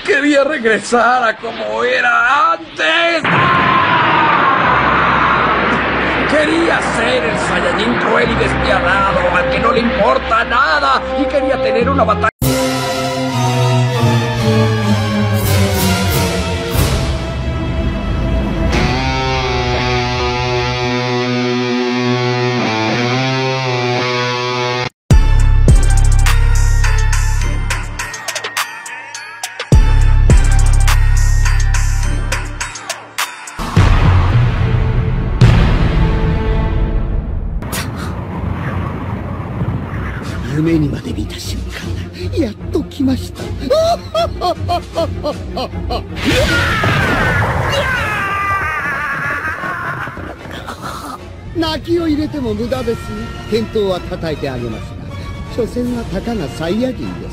Quería regresar a como era antes. Quería ser el Saiyajin cruel y despiadado, al que no le importa nada, y quería tener una batalla. 夢にまで見た瞬間、やっと来ました。泣きを入れても無駄です。健闘は叩いてあげますが、所詮はたかがサイヤ人です。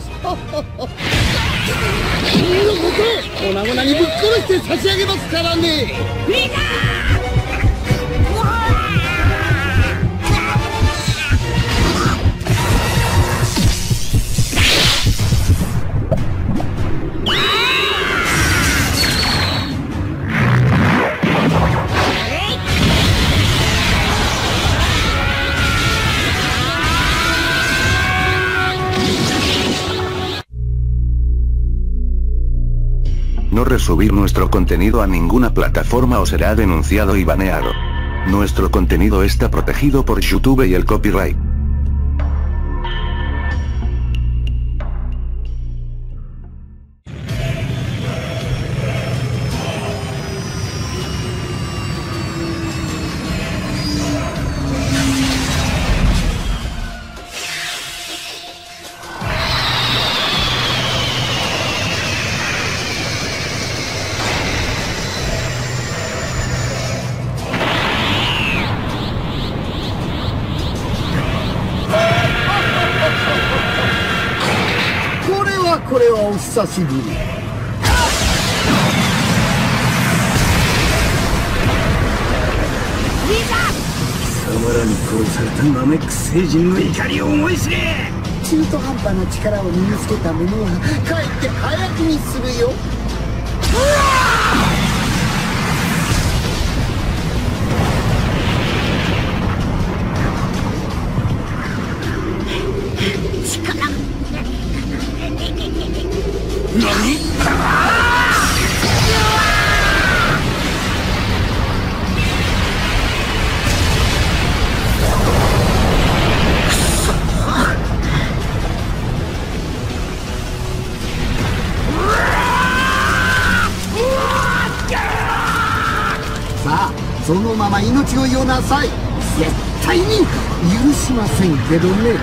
君のことを粉々にぶっ殺して差し上げますからね。 No resubir nuestro contenido a ninguna plataforma o será denunciado y baneado. Nuestro contenido está protegido por YouTube y el copyright. これはお久しぶり。 貴様らに殺されたナメック星人の怒りを思い知れ。 中途半端な力を身につけた者はかえって早くにするよ。さあ、そのまま命をよなさい。絶対に許しませんけどね。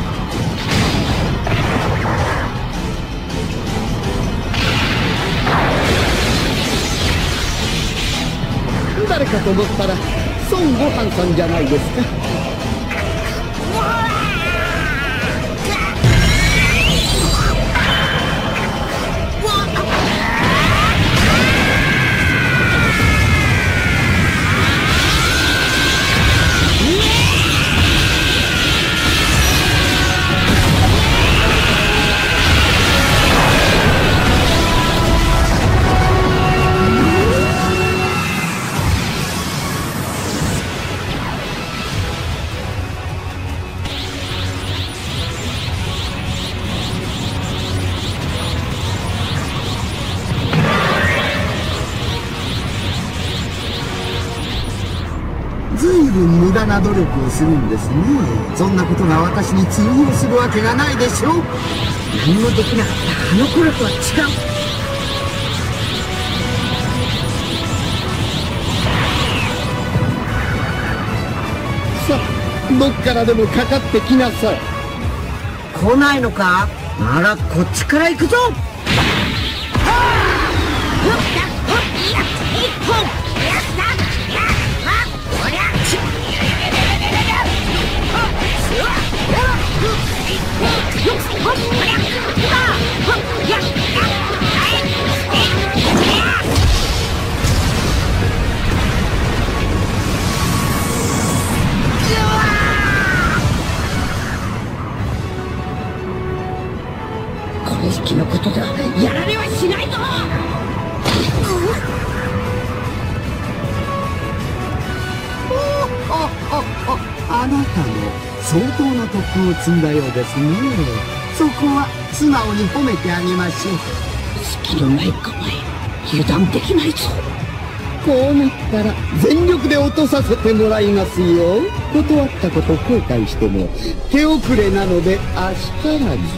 誰かと思ったら孫悟飯さんじゃないですか。ずいぶん無駄な努力をするんですね。そんなことが私に通用するわけがないでしょう。何もできなかったあの頃とは違う。さあ、どっからでもかかってきなさい。来ないのか？ならこっちから行くぞ。これしきのことでは相当な特訓を積んだようですね。そこは素直に褒めてあげましょう。 スキルないかない。油断できないぞ。 こうなったら全力で落とさせてもらいますよ。断ったこと後悔しても手遅れなのであしからず。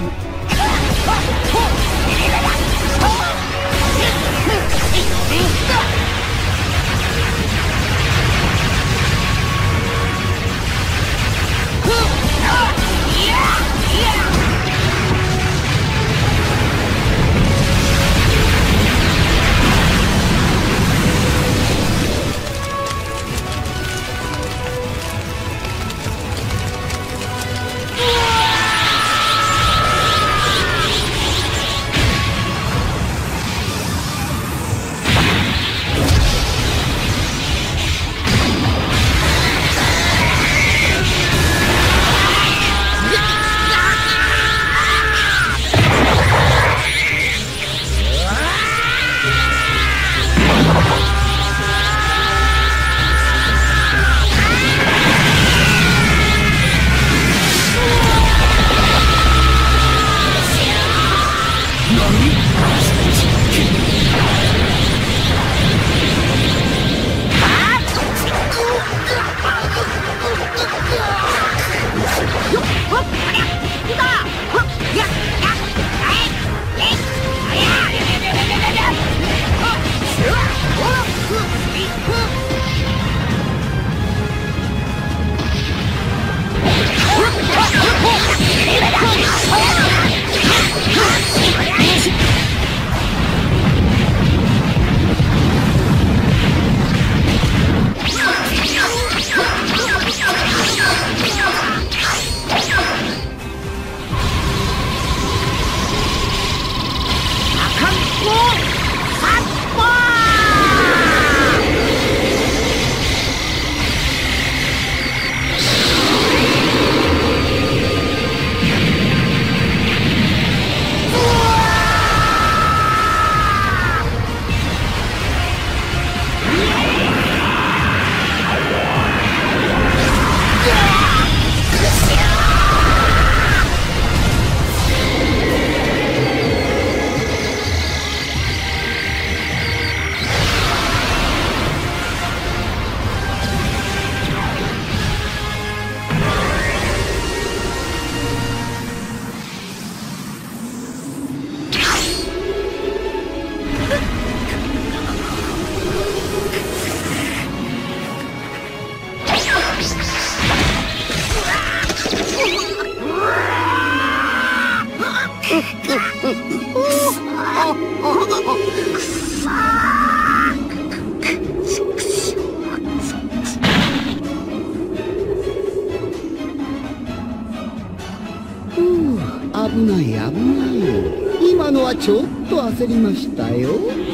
危ない危ない。今のはちょっと焦りましたよ。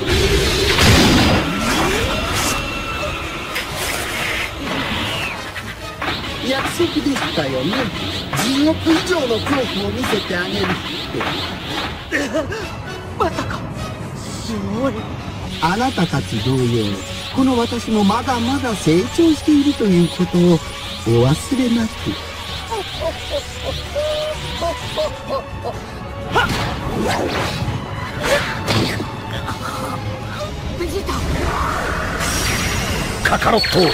約束でしたよね。10億以上の恐怖を見せてあげるって。 まさかすごい。 あなたたち同様、この私もまだまだ成長しているということをお忘れなく。 ベジータ。 カカロット。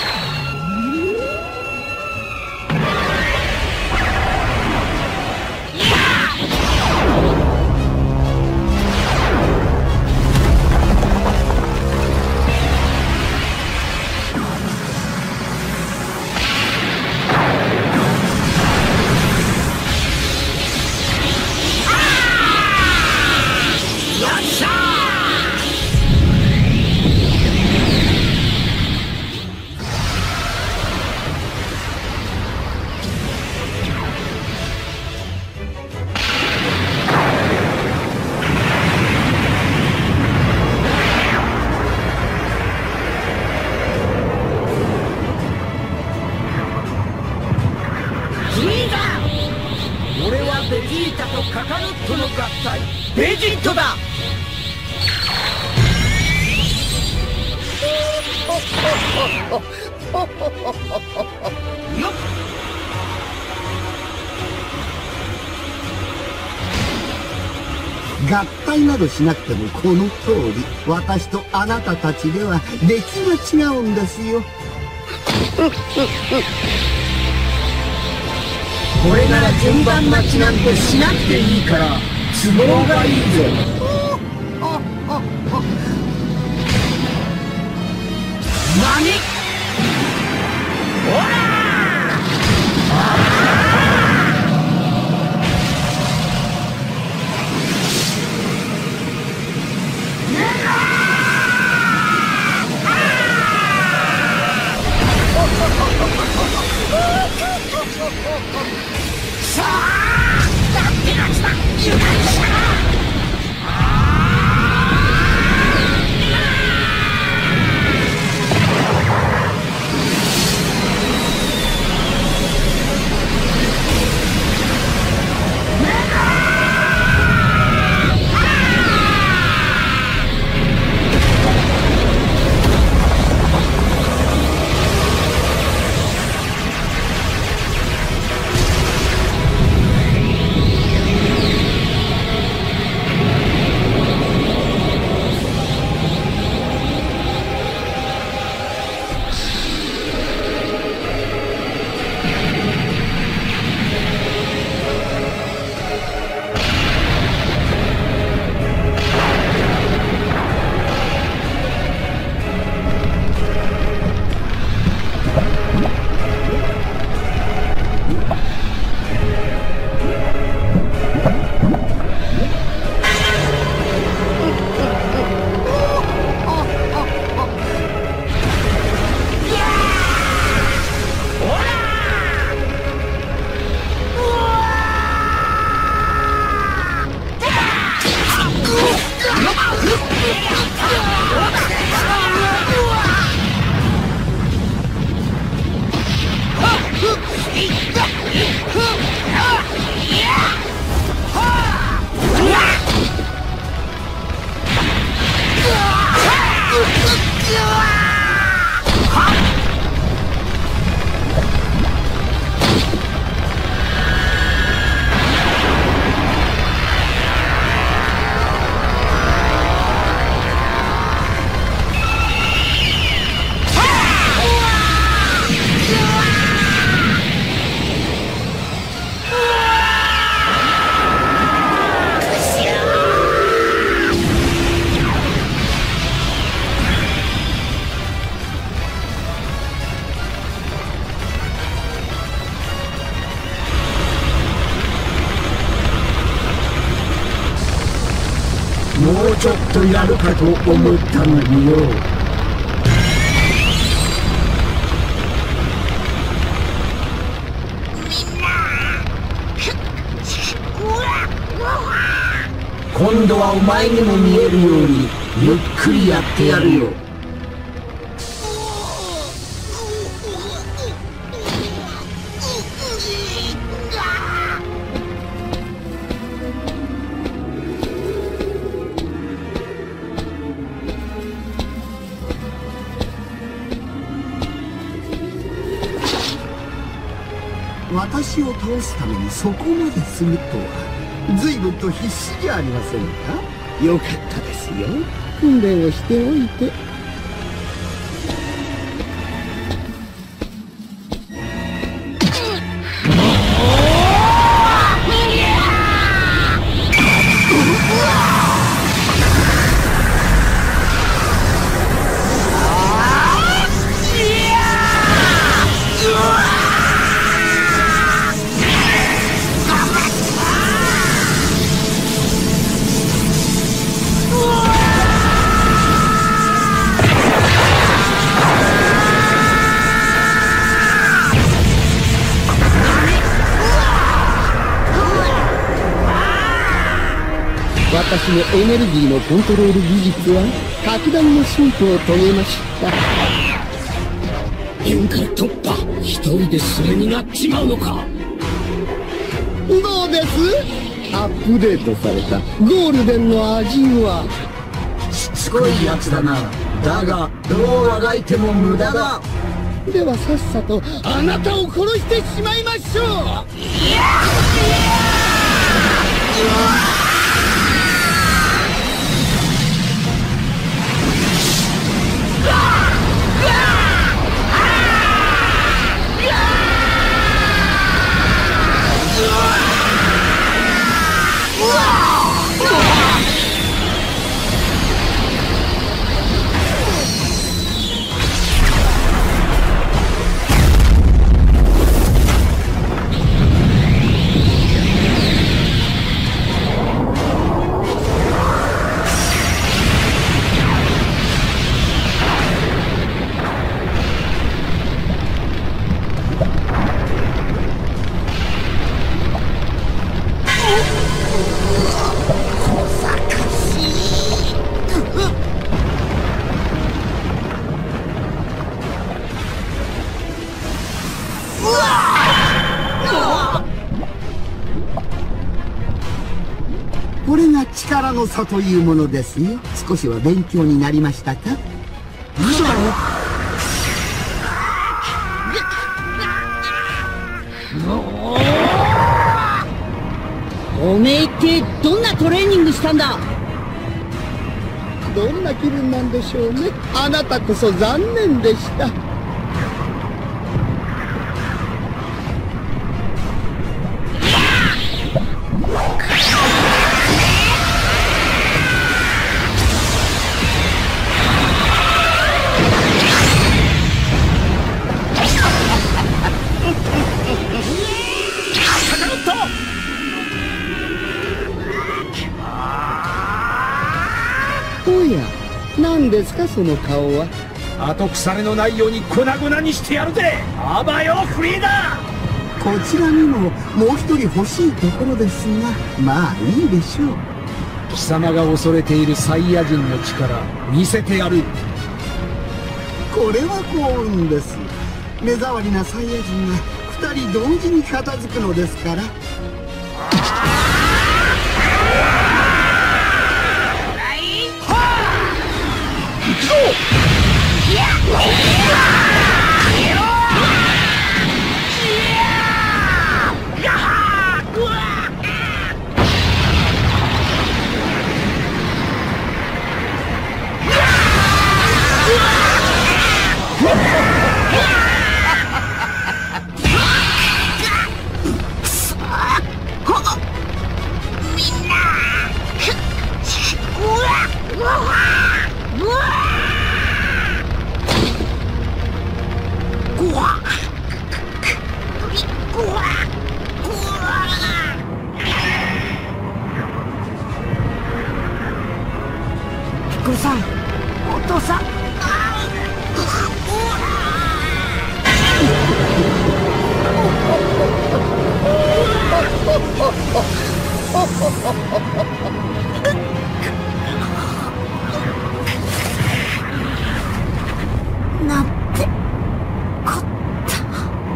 俺はベジータとカカロットの合体、ベジットだ。よっ。 合体などしなくてもこの通り、私とあなたたちでは出来が違うんですよ。 これなら順番待ちなんてしなくていいから都合がいいぜ。何？ほら！さあ！だってやつだ！油断したな！もうちょっとやるかと思ったのによ。今度はお前にも見えるようにゆっくりやってやるよ。私を倒すためにそこまでするとは随分と必死じゃありませんか。よかったですよ、訓練をしておいて。私のエネルギーのコントロール技術は格段の進歩を遂げました。 限界突破、一人でそれになっちまうのか。 どうです？アップデートされたゴールデンの味は。 しつこいやつだな。だがどうあがいても無駄だ。 ではさっさとあなたを殺してしまいましょう。いや！いや！うわ！ 「 うわ！ 「 」 「 」 「」 「」 「」 「」 「」 「」 「」 「」 「」 「」 「」 「」 「」 「」 「」 「」 「」 「」 「」 「」 「」 「」 「」 「」 「」 「」 「」 「」 「」 「」 「」 「」 「」 「」 「」 「」 「」 「」 「」 「」 「」 「」 「」 「」 「」 「」 「」 「」 「」 「」 「」 「」 「」 「」 「」 「」 「」 「」 " 戦というものですよ。少しは勉強になりましたか？ 嘘だろ。 おめえってどんなトレーニングしたんだ？ どんな気分なんでしょうね。あなたこそ残念でした。おや、何ですかその顔は。 後腐れのないように粉々にしてやるぜ。あばよフリーダー。 こちらにももう一人欲しいところですが、まあいいでしょう。 貴様が恐れているサイヤ人の力見せてやる。 これは幸運です。目障りなサイヤ人が二人同時に片付くのですから。 ピッコロさん、お父さん。なんてこった。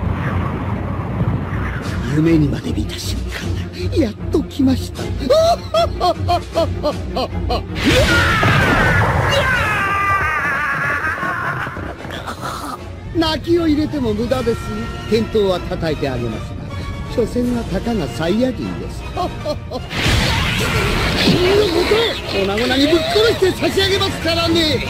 夢にまで見た瞬間、やっと来ました。泣きを入れても無駄です。返答は叩いてあげますが、所詮はたかがサイヤ人です。君のことを粉々にぶっ殺して差し上げますからね。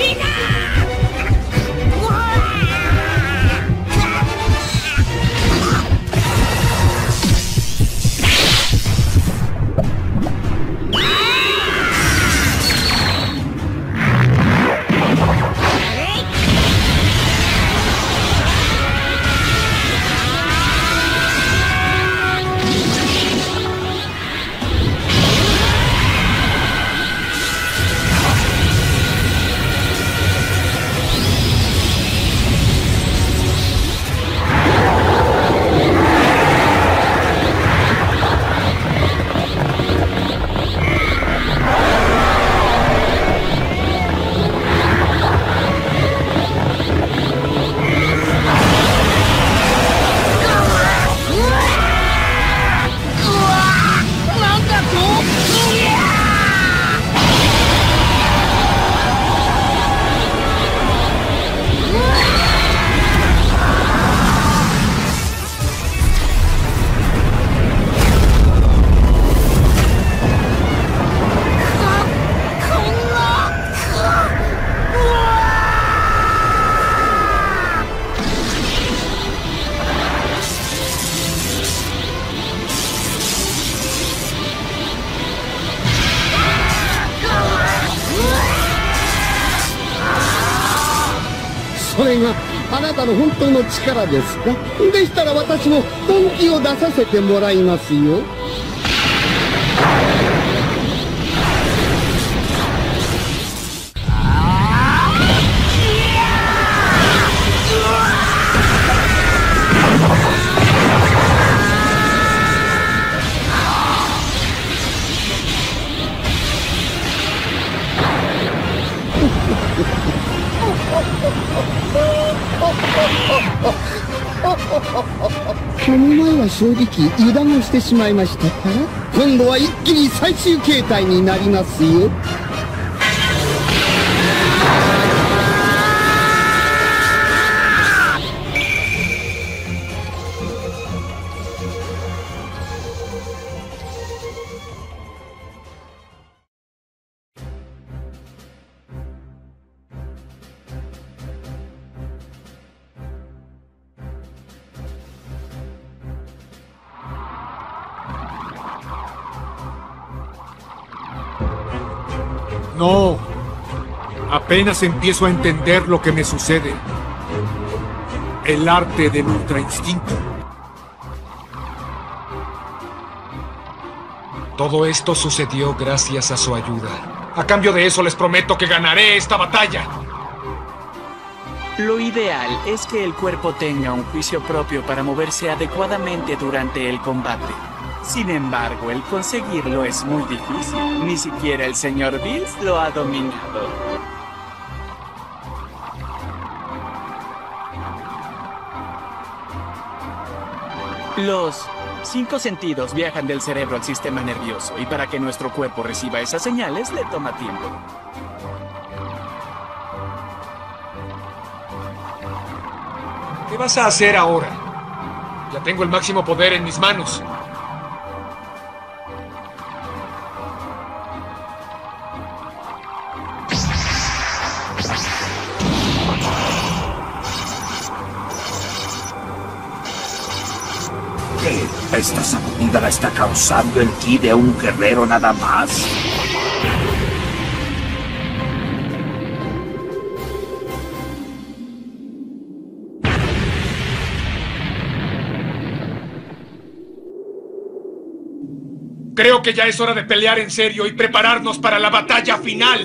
それがあなたの本当の力ですか？でしたら私も本気を出させてもらいますよ。この前は正直油断をしてしまいましたから。 今度は一気に最終形態になりますよ。 No. Apenas empiezo a entender lo que me sucede. El arte del ultra instinto. Todo esto sucedió gracias a su ayuda. A cambio de eso les prometo que ganaré esta batalla. Lo ideal es que el cuerpo tenga un juicio propio para moverse adecuadamente durante el combate. Sin embargo, el conseguirlo es muy difícil. Ni siquiera el señor Bills lo ha dominado. Los 5 sentidos viajan del cerebro al sistema nervioso, y para que nuestro cuerpo reciba esas señales le toma tiempo. ¿Qué vas a hacer ahora? Ya tengo el máximo poder en mis manos. ¿Qué? ¿Esta sacudida la está causando el ki de un guerrero nada más? Creo que ya es hora de pelear en serio y prepararnos para la batalla final.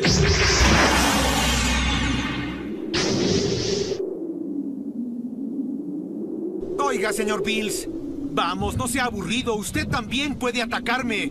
Oiga, señor Bills. Vamos, no sea aburrido. Usted también puede atacarme.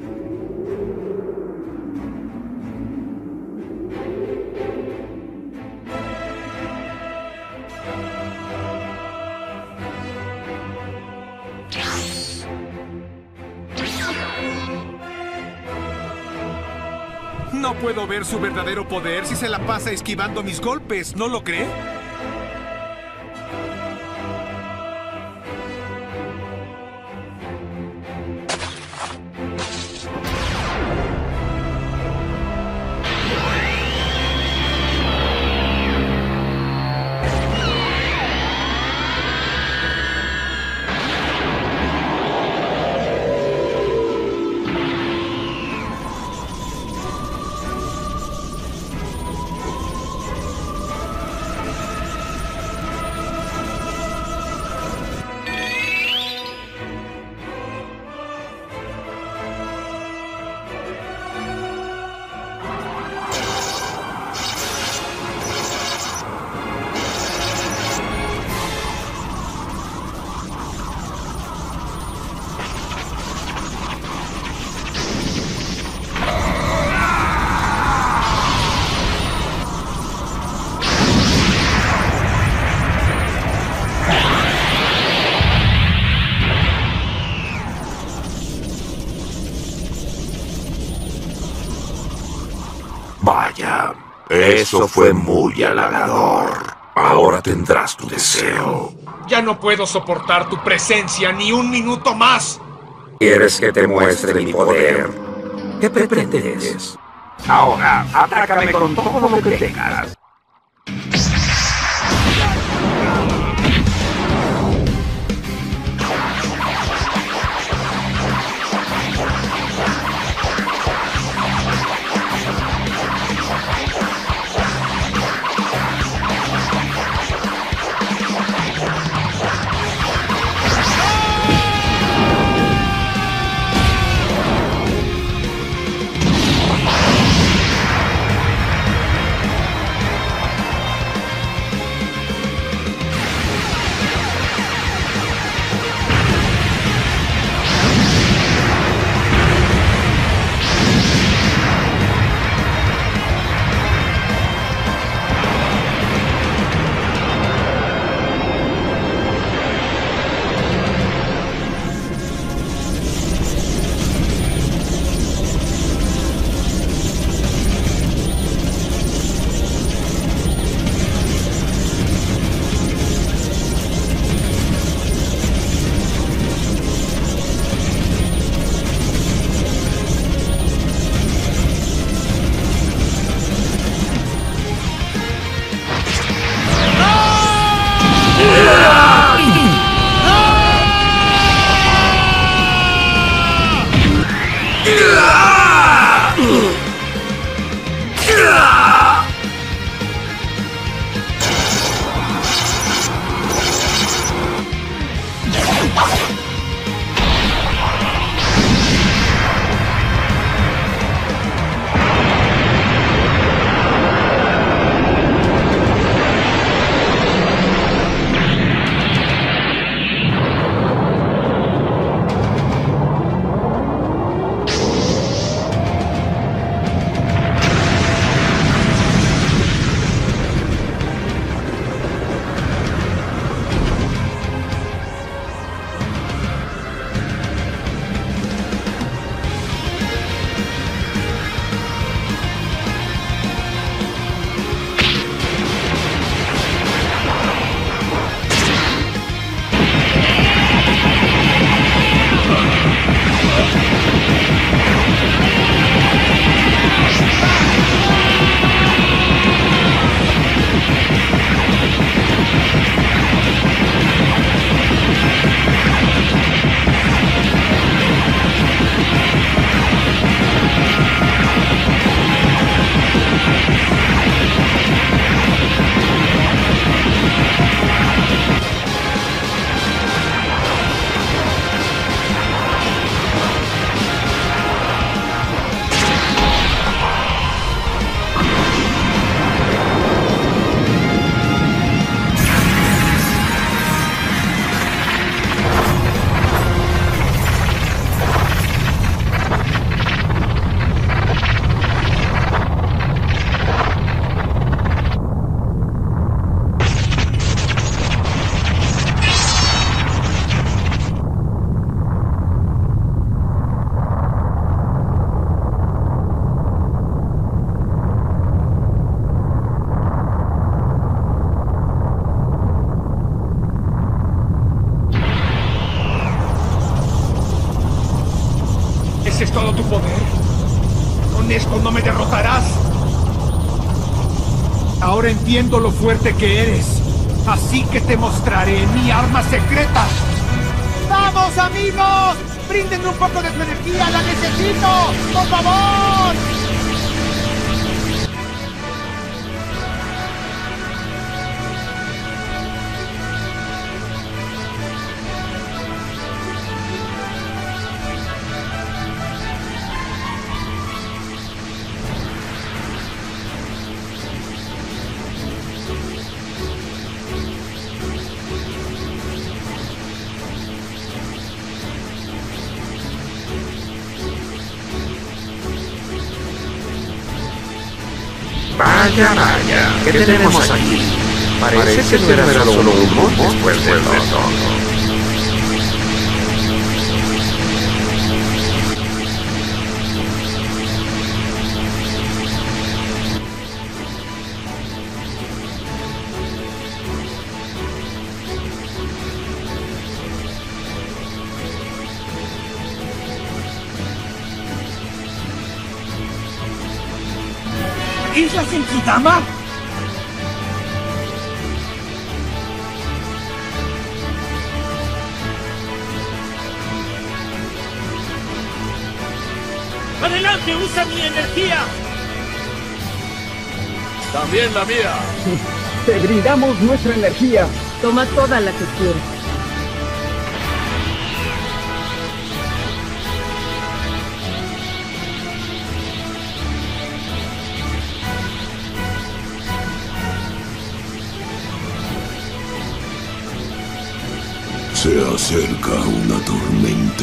No puedo ver su verdadero poder si se la pasa esquivando mis golpes, ¿no lo cree? Vaya, eso fue muy halagador. Ahora tendrás tu deseo. Ya no puedo soportar tu presencia ni un minuto más. ¿Quieres que te muestre mi poder? ¿Qué pretendes? Ahora, atácame con todo lo que tengas. tu poder? ¿Con esto no me derrotarás? Ahora entiendo lo fuerte que eres. Así que te mostraré mi arma secreta. ¡Vamos, amigos! ¡Bríndeme un poco de su energía! ¡La necesito! ¡Por favor! Vaya, vaya, ¿qué tenemos aquí? Parece que no era solo un mod después de todo. ¿Isla Senkidama? ¡Adelante! ¡Usa mi energía! También la mía. Te brindamos nuestra energía. Toma toda la que quieras. Se acerca una tormenta.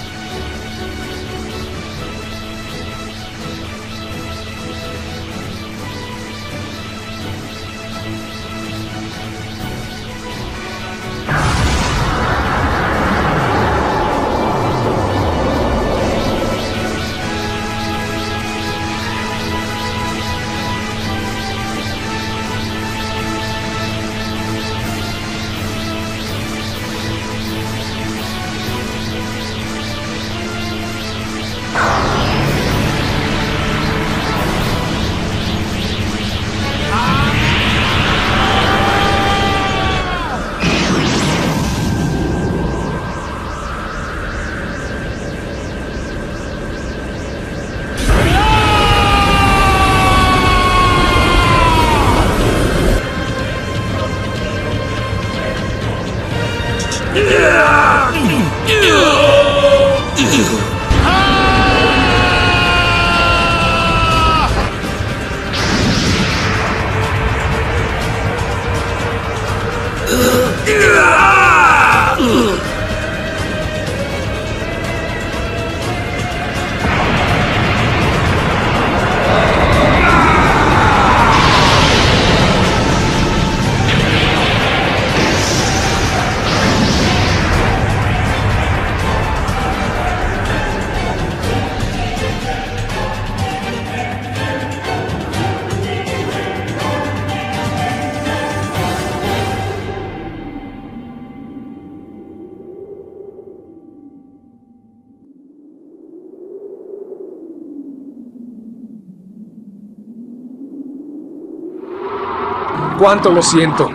¡Cuánto lo siento!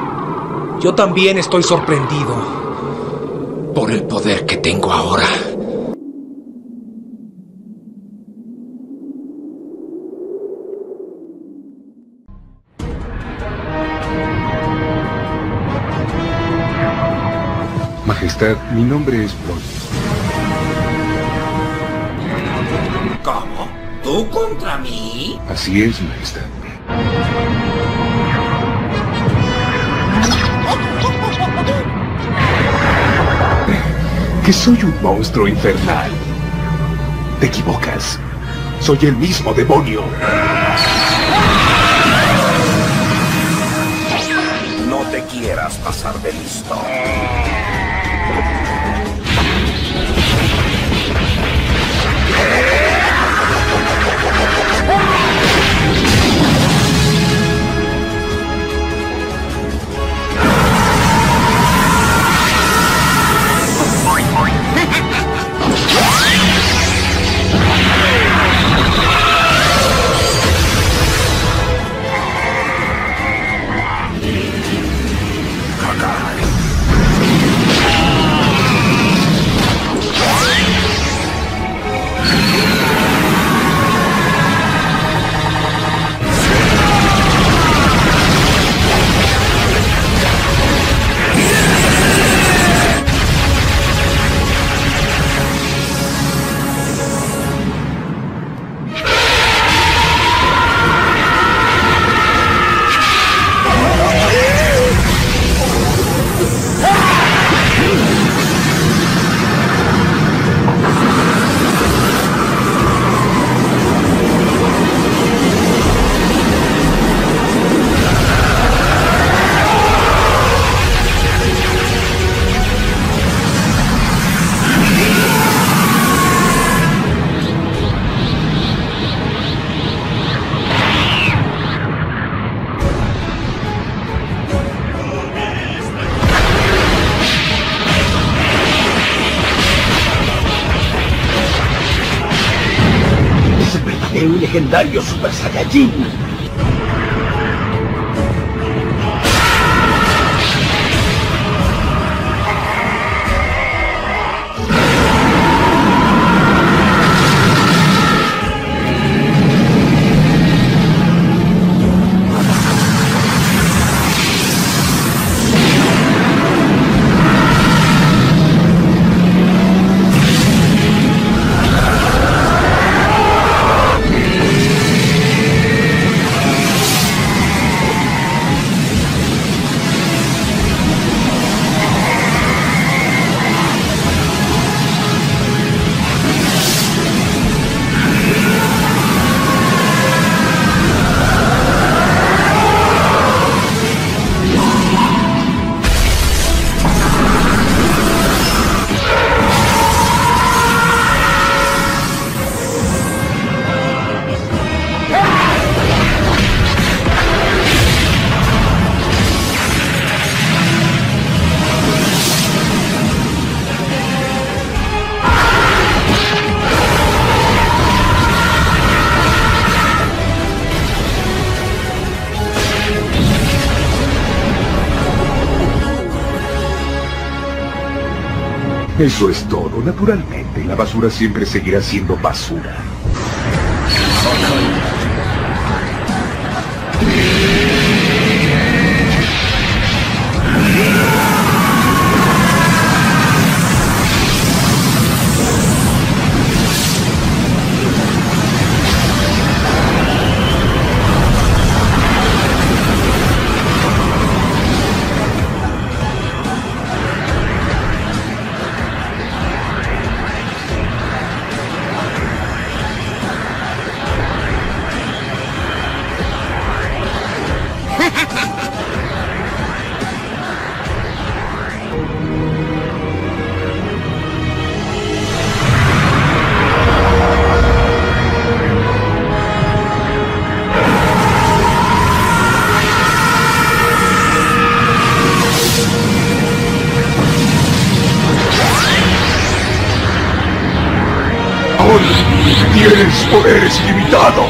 Yo también estoy sorprendido por el poder que tengo ahora. Majestad, mi nombre es Broly. ¿Cómo? ¿Tú contra mí? Así es, Majestad. Que soy un monstruo infernal. Te equivocas. Soy el mismo demonio. No te quieras pasar de listo. legendario Super Saiyajin. Eso es todo. Naturalmente, la basura siempre seguirá siendo basura. Tienes poderes limitados.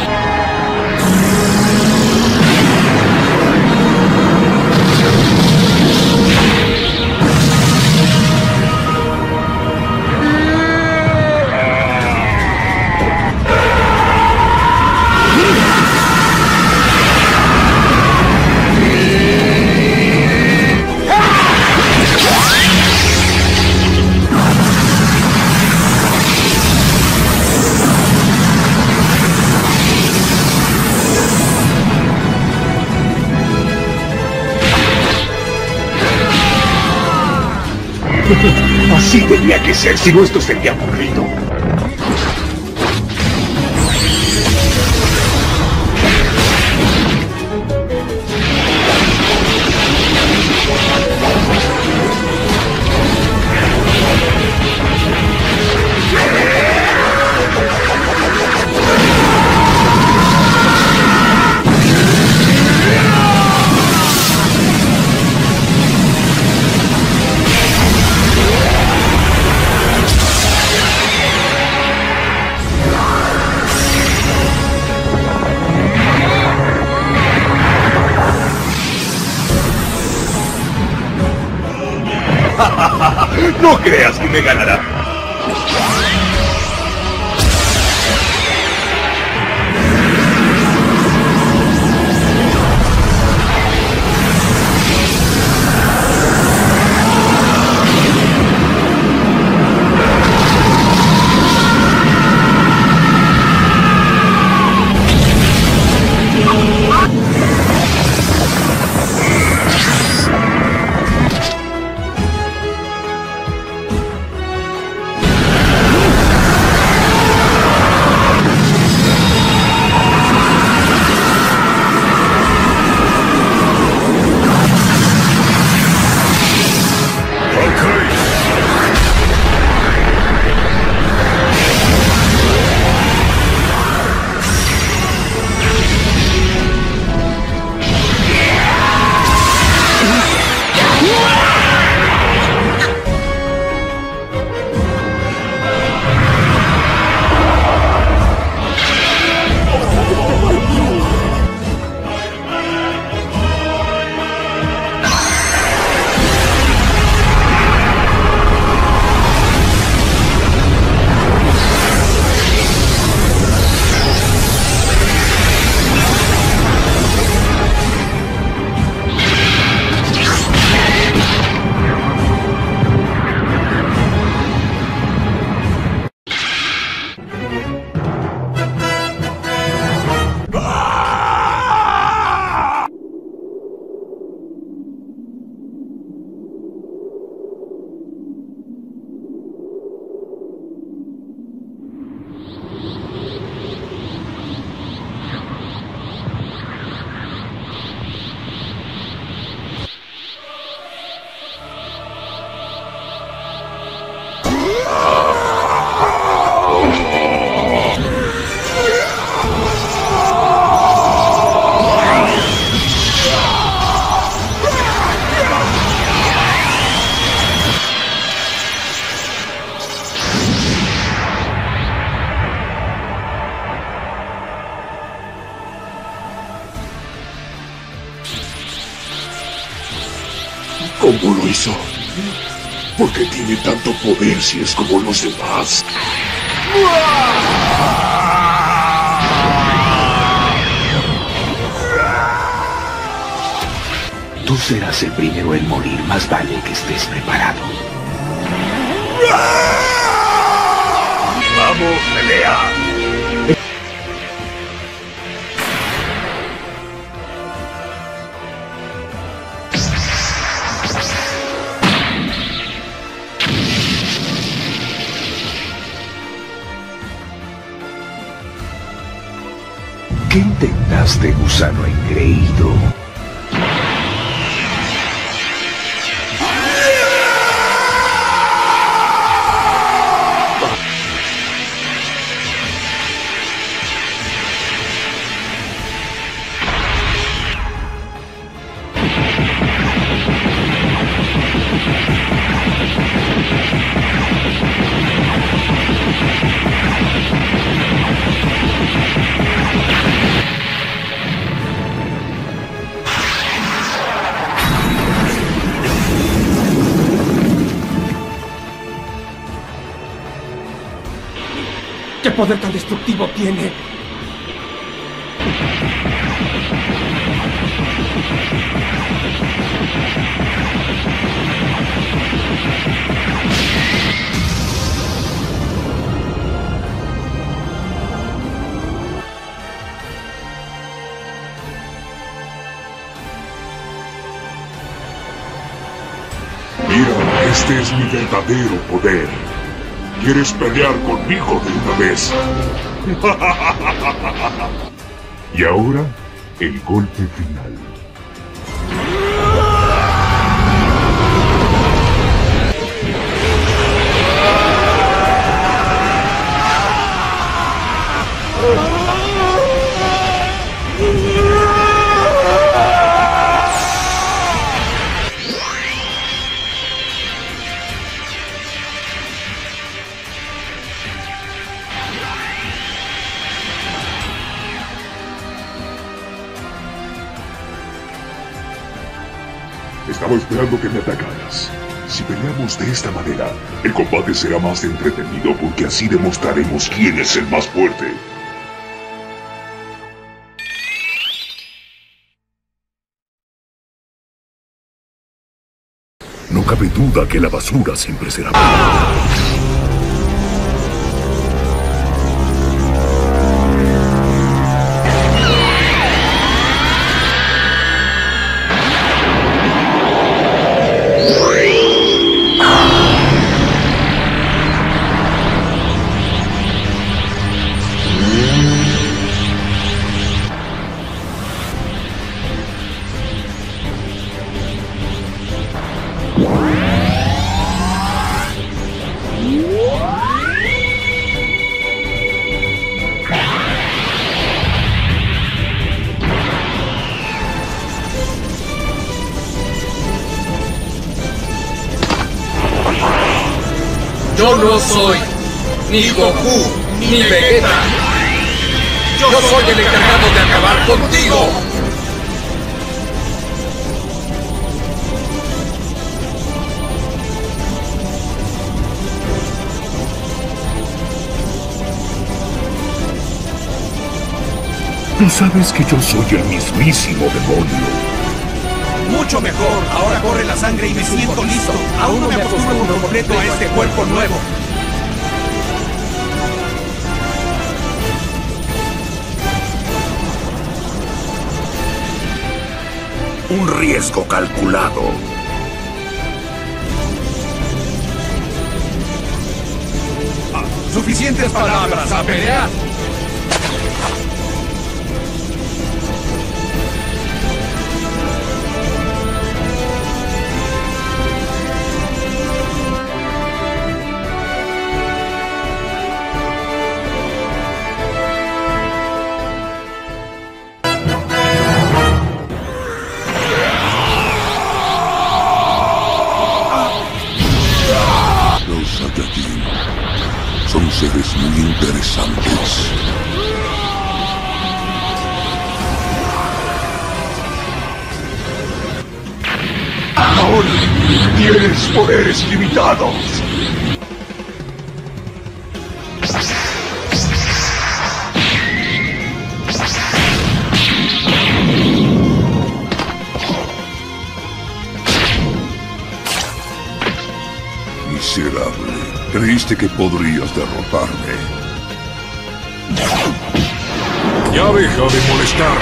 Así tenía que ser, si no esto sería aburrido. No creas que me ganará. ¿Cómo lo hizo? ¿Por qué tiene tanto poder si es como los demás? Tú serás el primero en morir, más vale que estés preparado. ¡Vamos, pelea! ¿Qué intentaste, gusano engreído? ¿Qué poder tan destructivo tiene? Mira, este es mi verdadero poder. ¿Quieres pelear conmigo de una vez? Y ahora, el golpe final. Estaba esperando que me atacaras. Si peleamos de esta manera, el combate será más entretenido porque así demostraremos quién es el más fuerte. No cabe duda que la basura siempre será buena. Yo no soy ni Goku ni Vegeta. Yo soy el encargado de acabar contigo. No sabes que yo soy el mismísimo demonio. Mucho mejor. Ahora corre la sangre y me siento listo. Aún no me acostumbro por completo a este cuerpo nuevo. Un riesgo calculado. Suficientes palabras, a pelear. Son seres muy interesantes. Ahora Tienes poderes limitados. Miserable. Creíste que podrías derrotarme. Ya deja de molestar.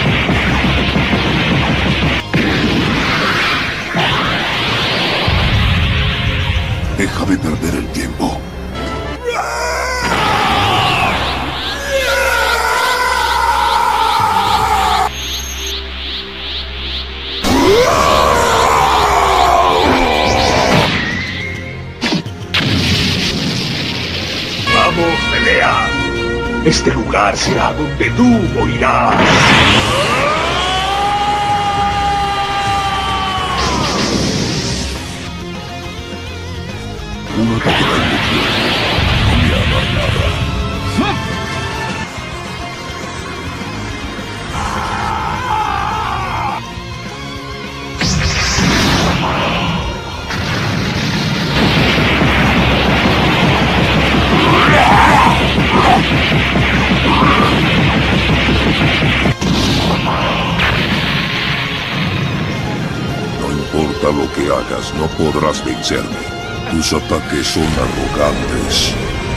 Deja de perder el tiempo. ¡Vamos, pelea! Este lugar será donde tú morirás. Un ataque tan pequeño no me hará nada. No importa lo que hagas, no podrás vencerme. Tus ataques son arrogantes.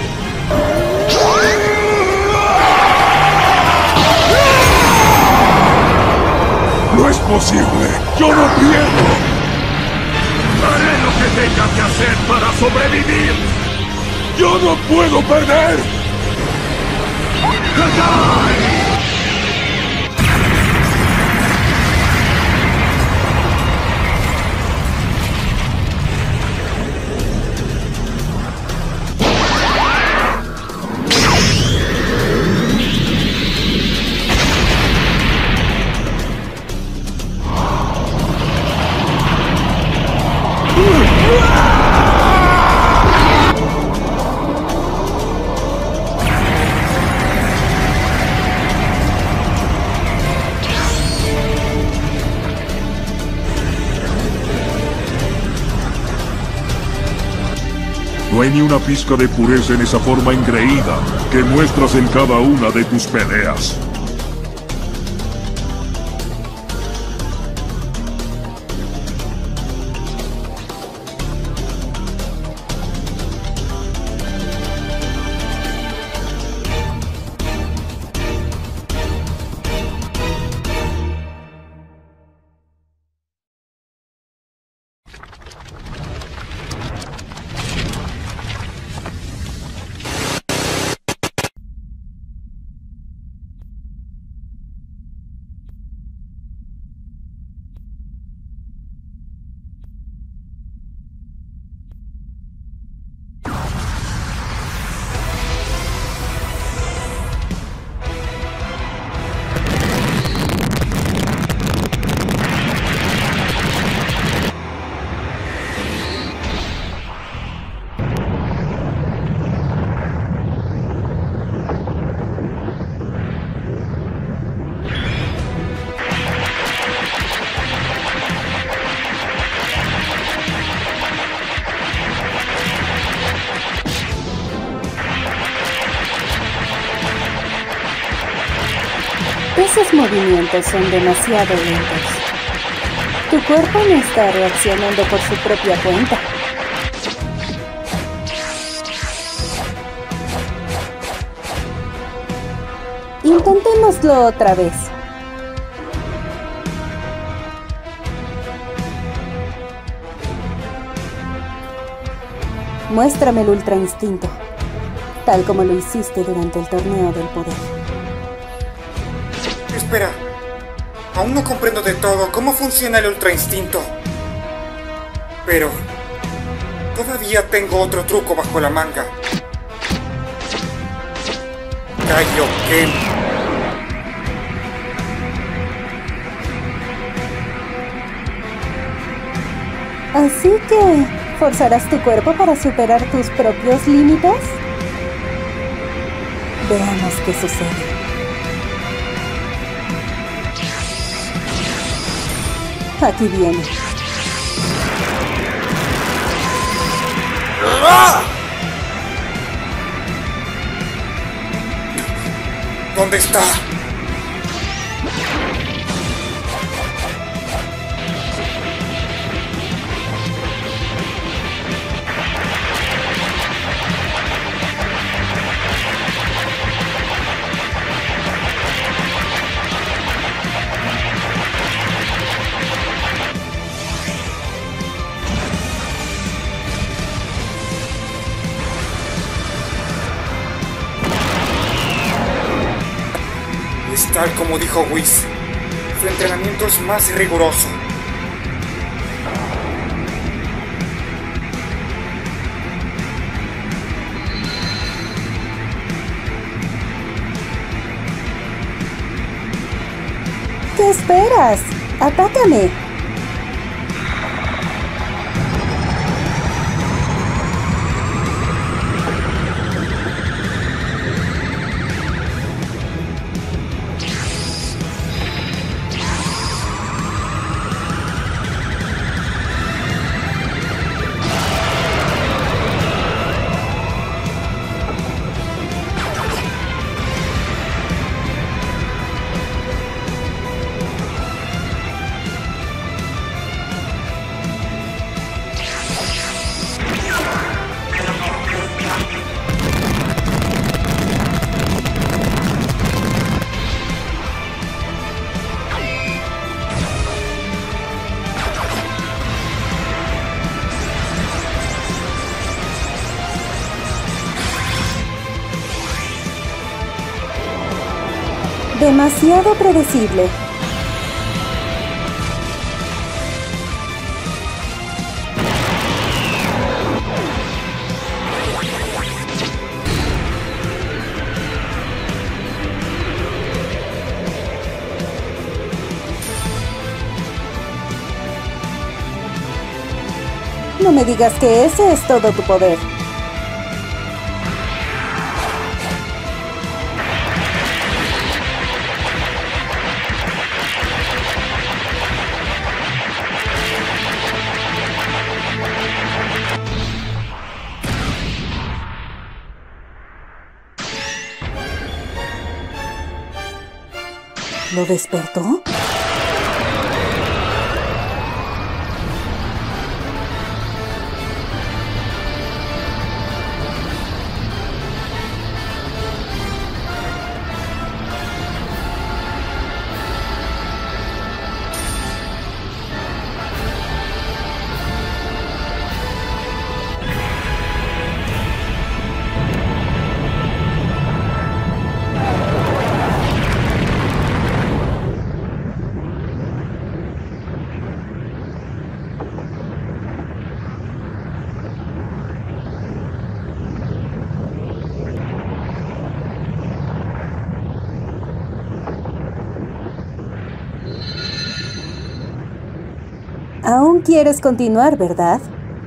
¡No es posible! ¡Yo no pierdo! ¡Haré lo que tenga que hacer para sobrevivir! ¡Yo no puedo perder! No hay ni una pizca de pureza en esa forma engreída que muestras en cada una de tus peleas. Esos movimientos son demasiado lentos. Tu cuerpo no está reaccionando por su propia cuenta. Intentémoslo otra vez. Muéstrame el Ultra Instinto, tal como lo hiciste durante el torneo del poder. Espera, aún no comprendo de todo cómo funciona el Ultra Instinto. Pero todavía tengo otro truco bajo la manga. Kaioken. Así que, ¿forzarás tu cuerpo para superar tus propios límites? Veamos qué sucede. Aquí viene. ¿Dónde está? Es tal como dijo Whis. Su entrenamiento es más riguroso. ¿Qué esperas? ¡Atácame! Demasiado predecible. No me digas que ese es todo tu poder. ¿Lo despertó? Aún quieres continuar, ¿verdad?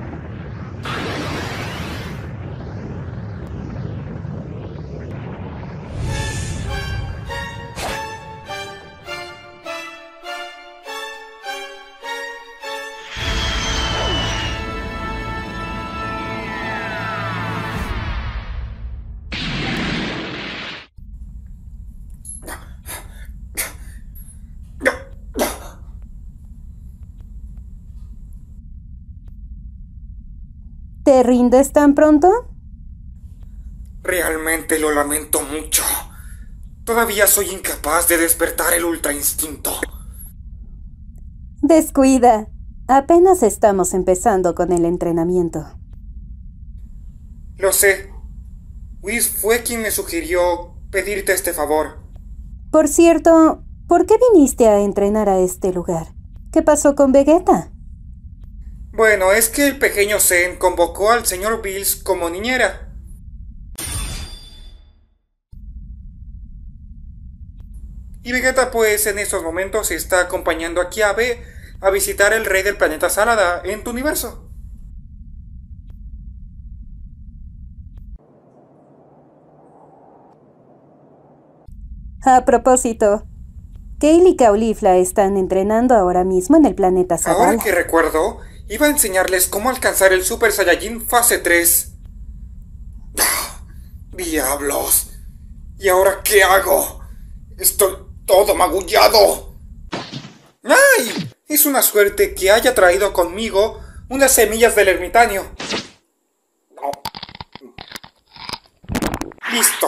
¿Te rindes tan pronto? Realmente lo lamento mucho. Todavía soy incapaz de despertar el ultra instinto. Descuida. Apenas estamos empezando con el entrenamiento. Lo sé. Whis fue quien me sugirió pedirte este favor. Por cierto, ¿por qué viniste a entrenar a este lugar? ¿Qué pasó con Vegeta? Bueno, es que el pequeño Zen convocó al señor Bills como niñera. Y Vegeta pues en estos momentos está acompañando a Kiabe a visitar el rey del planeta Salada en tu universo. A propósito, Kale y Caulifla están entrenando ahora mismo en el planeta Zavala. Ahora que recuerdo, iba a enseñarles cómo alcanzar el Super Saiyajin fase 3. ¡Diablos! ¿Y ahora qué hago? Estoy todo magullado. ¡Ay! Es una suerte que haya traído conmigo unas semillas del ermitaño. Listo.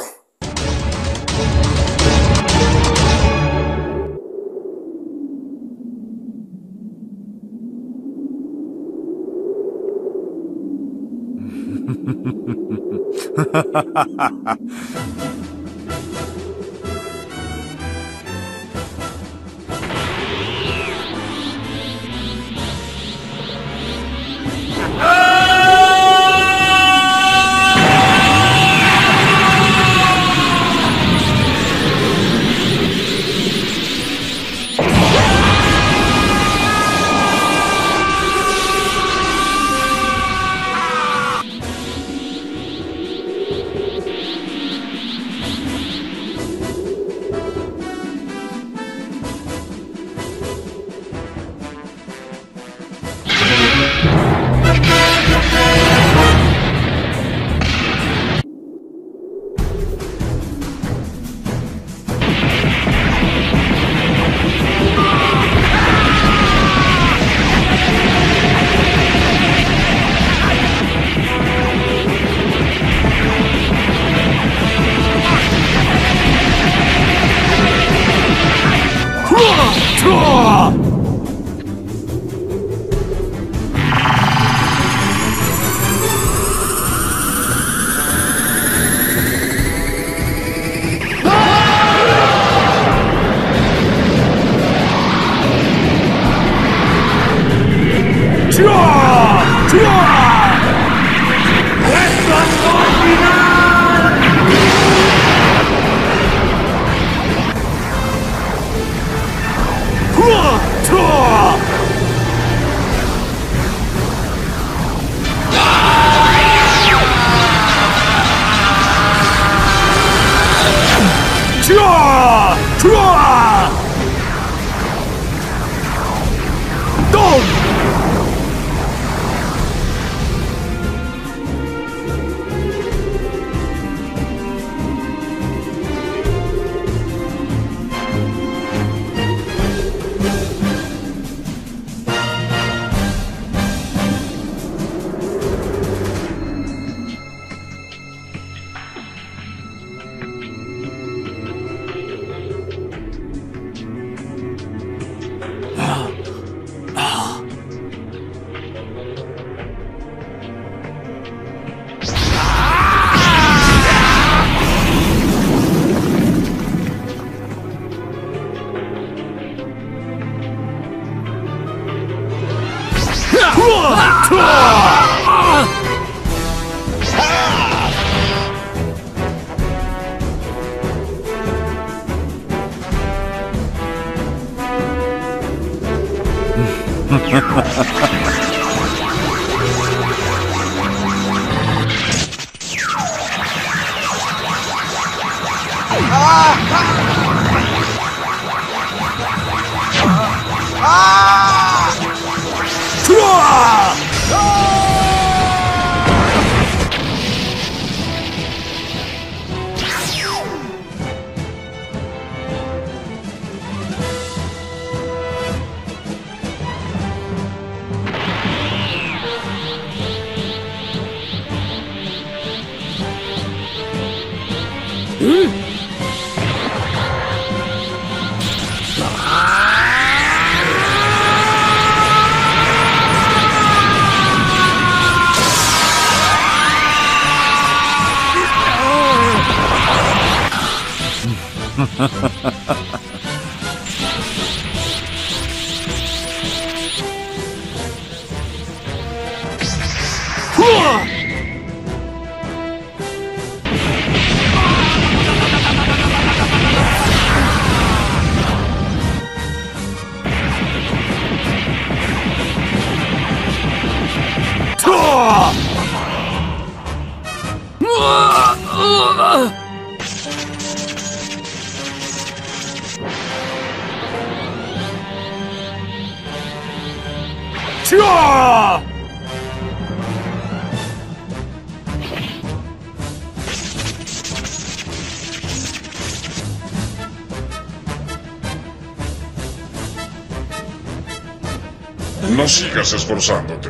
No sigas esforzándote.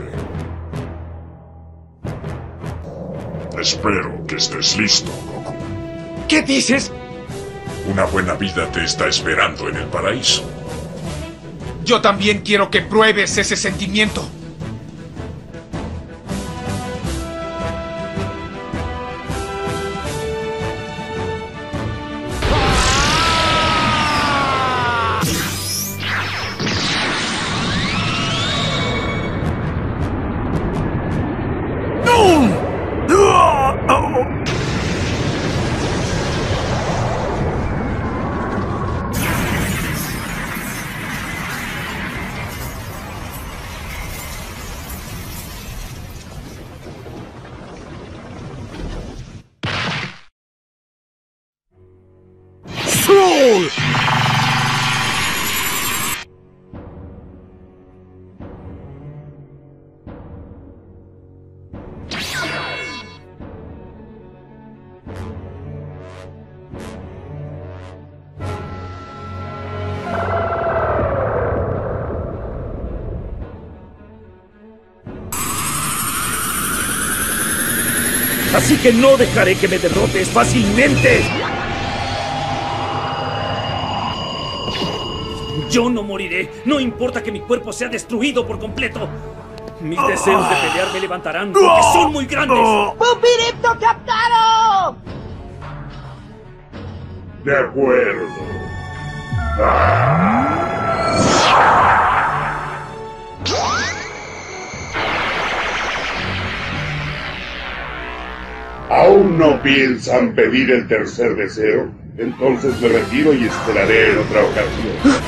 Espero que estés listo, Goku. ¿Qué dices? Una buena vida te está esperando en el paraíso. Yo también quiero que pruebes ese sentimiento. Así que no dejaré que me derrotes fácilmente. Yo no moriré, no importa que mi cuerpo sea destruido por completo. Mis deseos de pelear me levantarán porque son muy grandes. ¡Pupiripto captado! De acuerdo. ¿Aún no piensan pedir el tercer deseo? Entonces me retiro y esperaré en otra ocasión.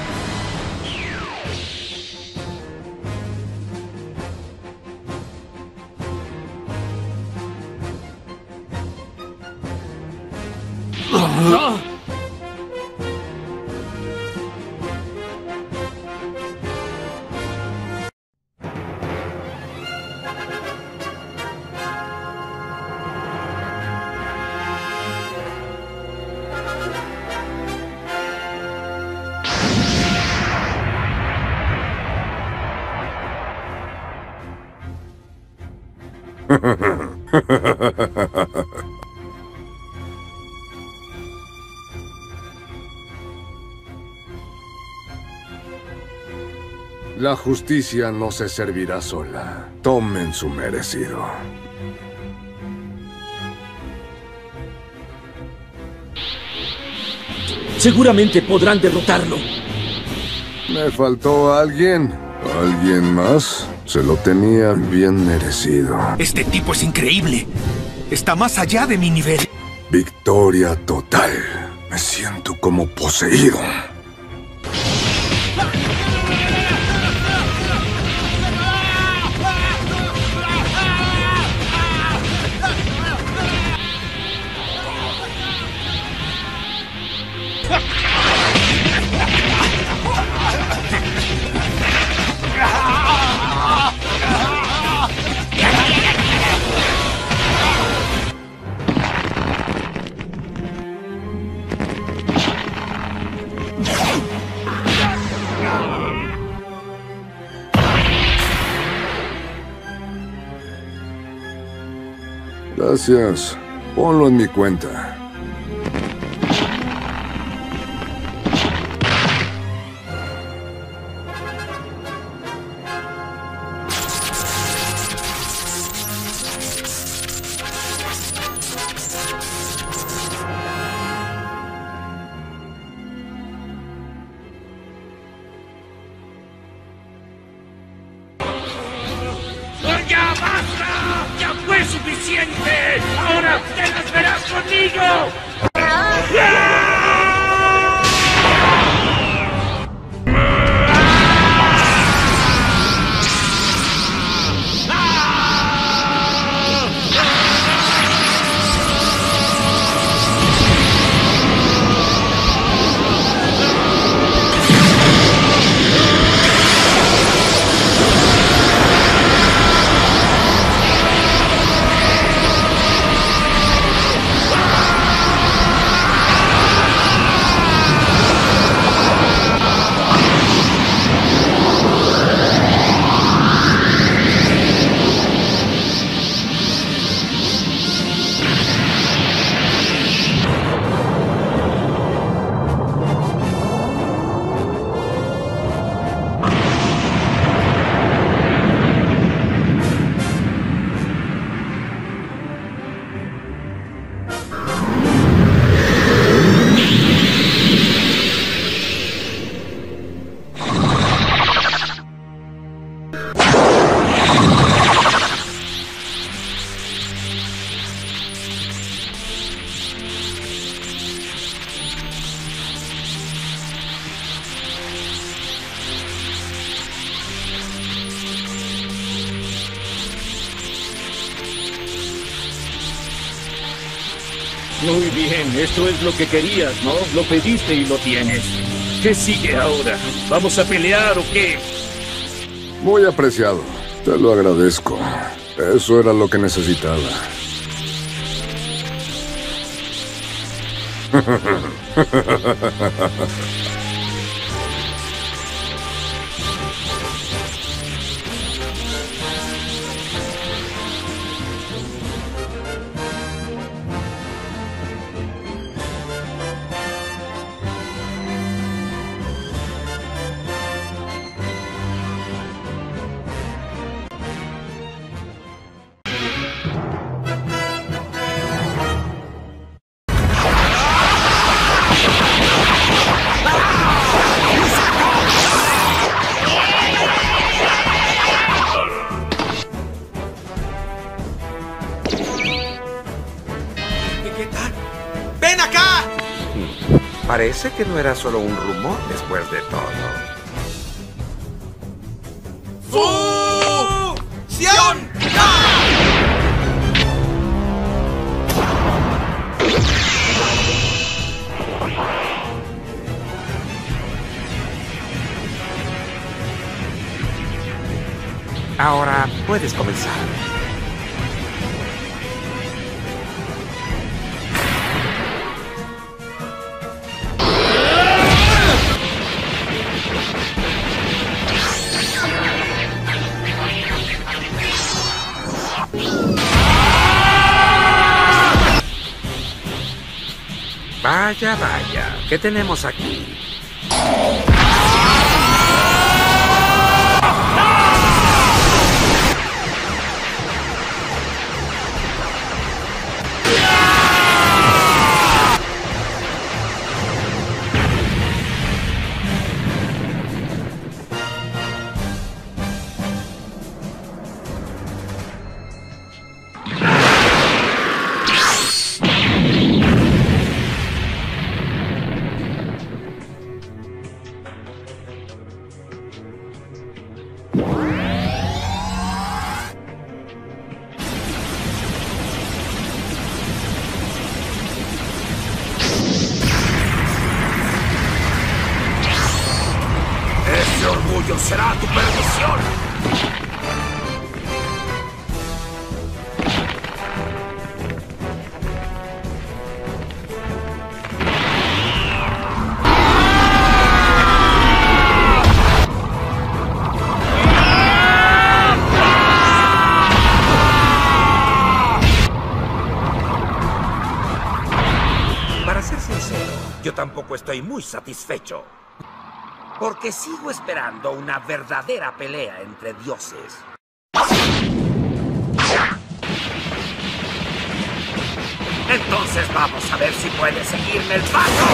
La justicia no se servirá sola. Tomen su merecido. Seguramente podrán derrotarlo. ¿Me faltó alguien? ¿Alguien más? Se lo tenían bien merecido. Este tipo es increíble. Está más allá de mi nivel. Victoria total. Me siento como poseído. Gracias. Ponlo en mi cuenta. ¡Ya basta! ¡Ya fue suficiente! ¡Ahora te las verás conmigo! Muy bien, esto es lo que querías, ¿no? Lo pediste y lo tienes. ¿Qué sigue ahora? ¿Vamos a pelear o qué? Muy apreciado. Te lo agradezco. Eso era lo que necesitaba. ¡Ven acá! Parece que no era solo un rumor después de todo. ¡Fusión! Ahora puedes comenzar. Vaya, vaya, ¿qué tenemos aquí? Ese orgullo será tu perdición. Para ser sincero, yo tampoco estoy muy satisfecho. Porque sigo esperando una verdadera pelea entre dioses. Entonces vamos a ver si puedes seguirme el paso.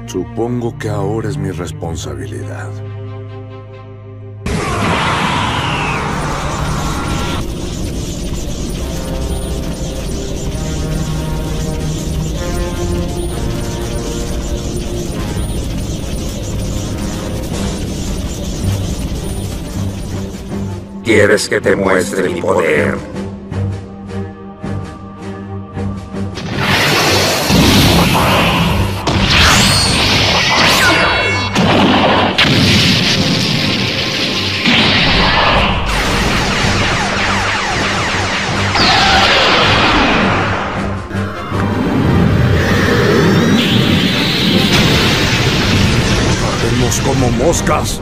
Supongo que ahora es mi responsabilidad. ¿Quieres que te muestre mi poder? ¡Ardemos como moscas!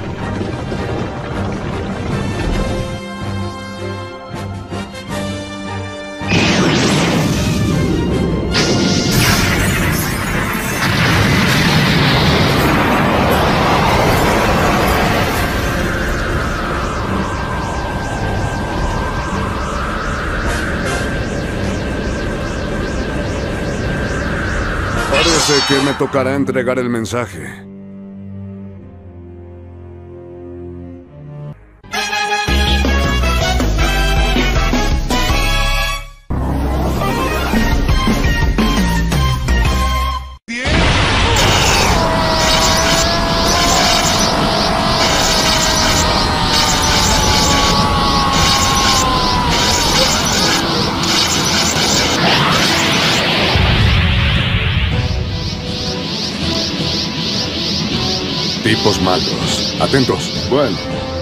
Parece que me tocará entregar el mensaje. Tipos malos. Atentos. Bueno.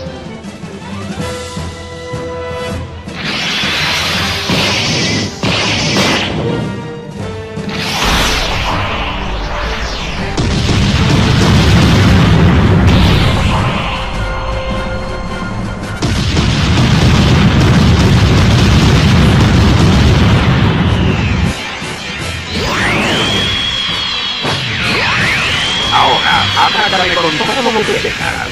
Atácame con todo lo que tengas.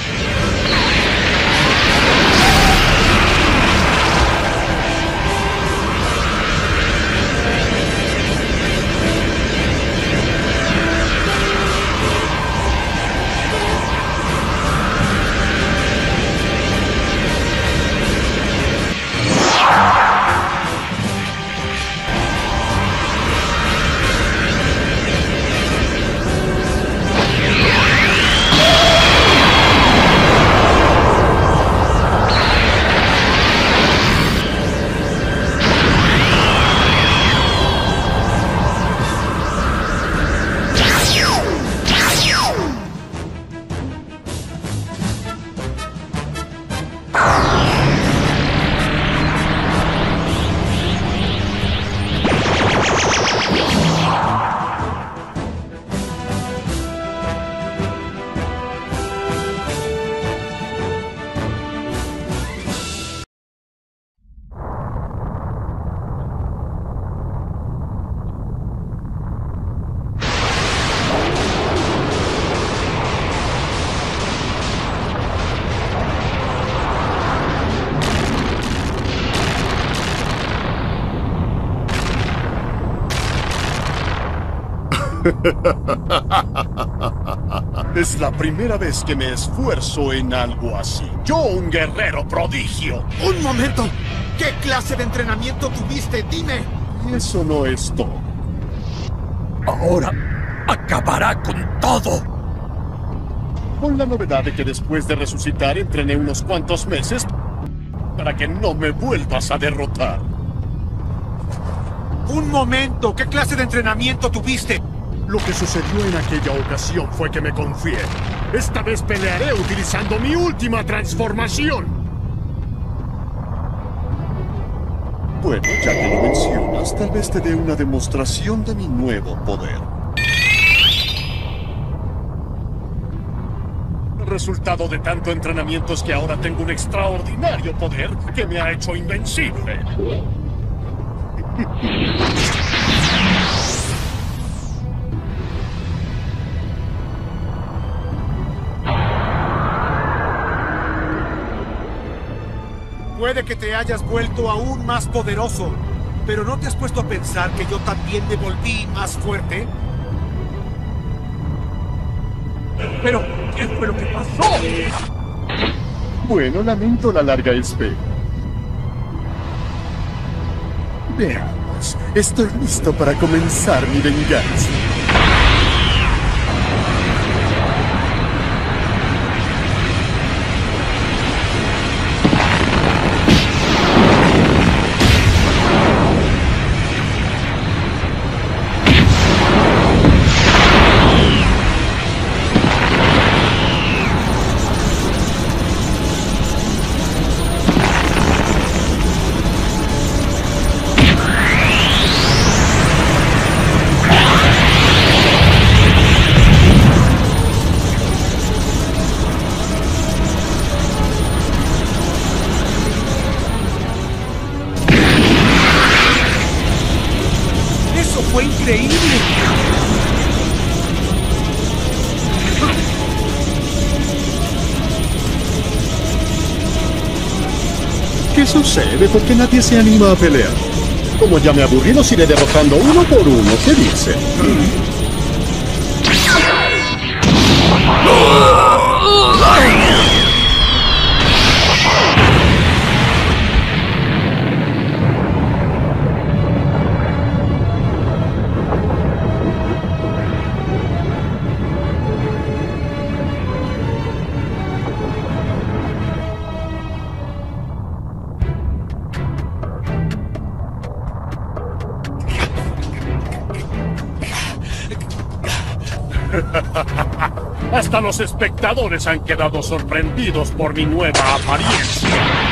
Es la primera vez que me esfuerzo en algo así. Yo, un guerrero prodigio. ¡Un momento! ¿Qué clase de entrenamiento tuviste? ¡Dime! Eso no es todo. Ahora acabará con todo. Con la novedad de que después de resucitar entrené unos cuantos meses para que no me vuelvas a derrotar. ¡Un momento! ¿Qué clase de entrenamiento tuviste? Lo que sucedió en aquella ocasión fue que me confié. Esta vez pelearé utilizando mi última transformación. Bueno, ya que lo mencionas, tal vez te dé una demostración de mi nuevo poder. El resultado de tanto entrenamiento es que ahora tengo un extraordinario poder que me ha hecho invencible. Puede que te hayas vuelto aún más poderoso, pero ¿no te has puesto a pensar que yo también me volví más fuerte? Pero, ¿qué fue lo que pasó? Bueno, lamento la larga espera. Veamos, estoy listo para comenzar mi venganza. ¡Fue increíble! ¿Qué sucede? ¿Por qué nadie se anima a pelear? Como ya me aburrí, los iré derrotando uno por uno. ¿Qué dicen? Hasta los espectadores han quedado sorprendidos por mi nueva apariencia.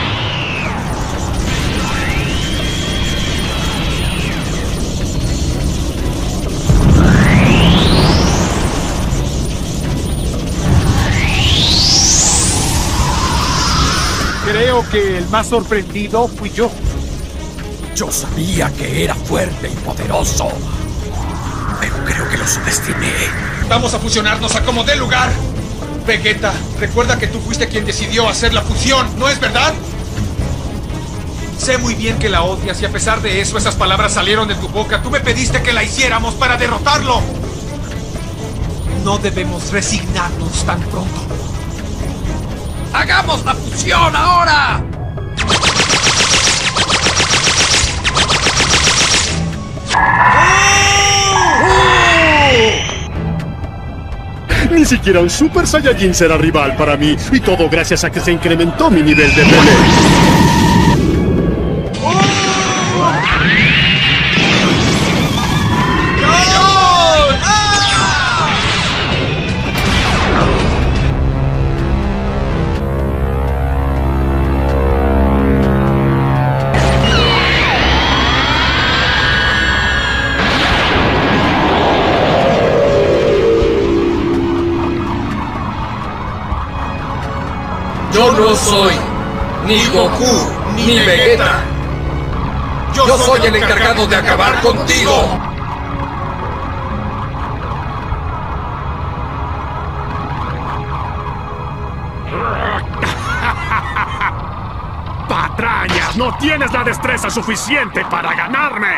Creo que el más sorprendido fui yo. Yo sabía que era fuerte y poderoso, pero creo que lo subestimé. Vamos a fusionarnos a como dé lugar. Vegeta, recuerda que tú fuiste quien decidió hacer la fusión, ¿no es verdad? Sé muy bien que la odias y a pesar de eso esas palabras salieron de tu boca. Tú me pediste que la hiciéramos para derrotarlo. No debemos resignarnos tan pronto. ¡Hagamos la fusión ahora! Ni siquiera un Super Saiyajin será rival para mí, y todo gracias a que se incrementó mi nivel de pelea. Yo no soy ni Goku ni Vegeta. Yo soy el encargado de acabar contigo. ¡Patrañas! ¡No tienes la destreza suficiente para ganarme!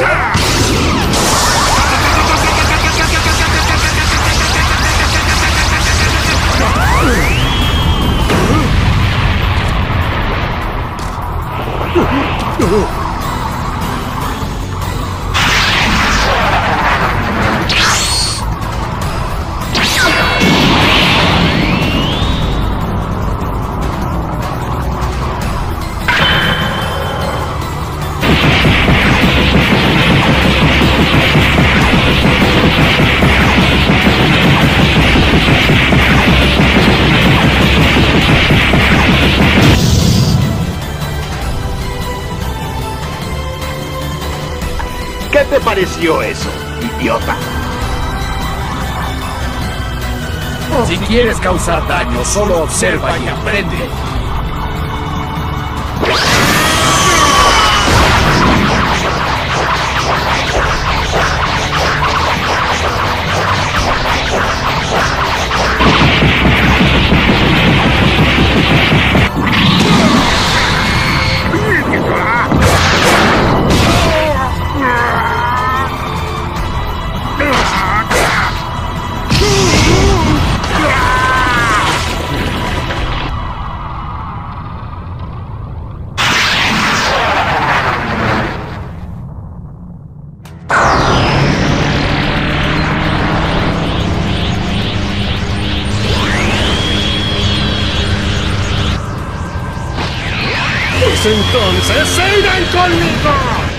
¿Qué te pareció eso, idiota? Si quieres causar daño, solo observa y aprende. ¡Entonces se irán conmigo!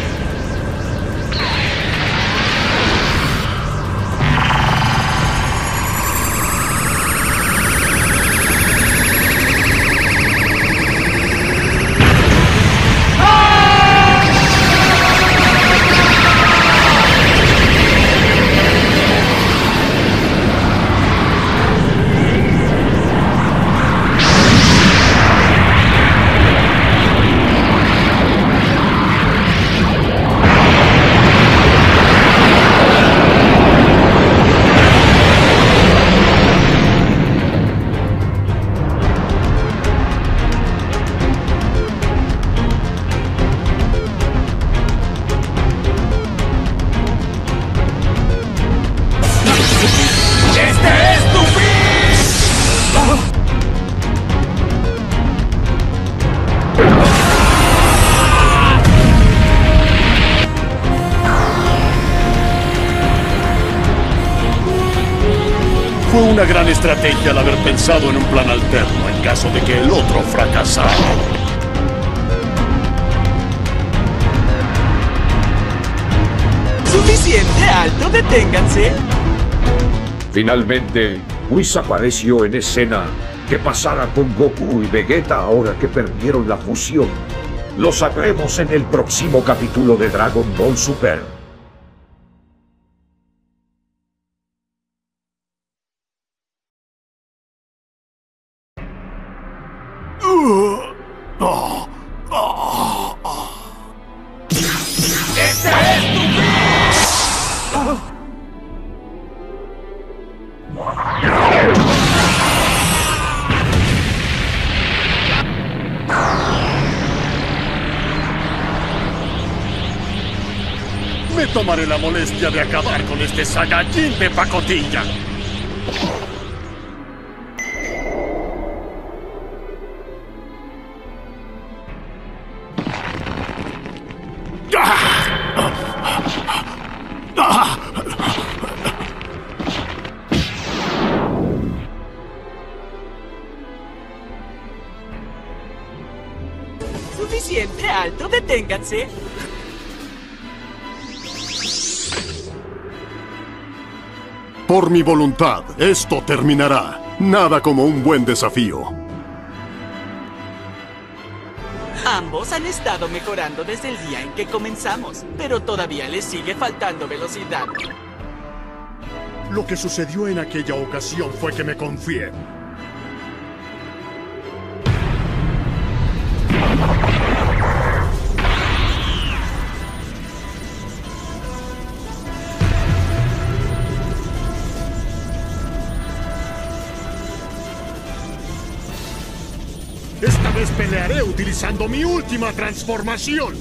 Fue una gran estrategia el haber pensado en un plan alterno en caso de que el otro fracasara. ¡Suficiente alto! ¡Deténganse! Finalmente, Whis apareció en escena. ¿Qué pasará con Goku y Vegeta ahora que perdieron la fusión? Lo sabremos en el próximo capítulo de Dragon Ball Super. Me tomaré la molestia de acabar con este Saiyajin de pacotilla. ¡Suficiente alto! ¡Deténganse! Por mi voluntad, esto terminará. Nada como un buen desafío. Ambos han estado mejorando desde el día en que comenzamos, pero todavía les sigue faltando velocidad. Lo que sucedió en aquella ocasión fue que me confié. Esta vez pelearé utilizando mi última transformación.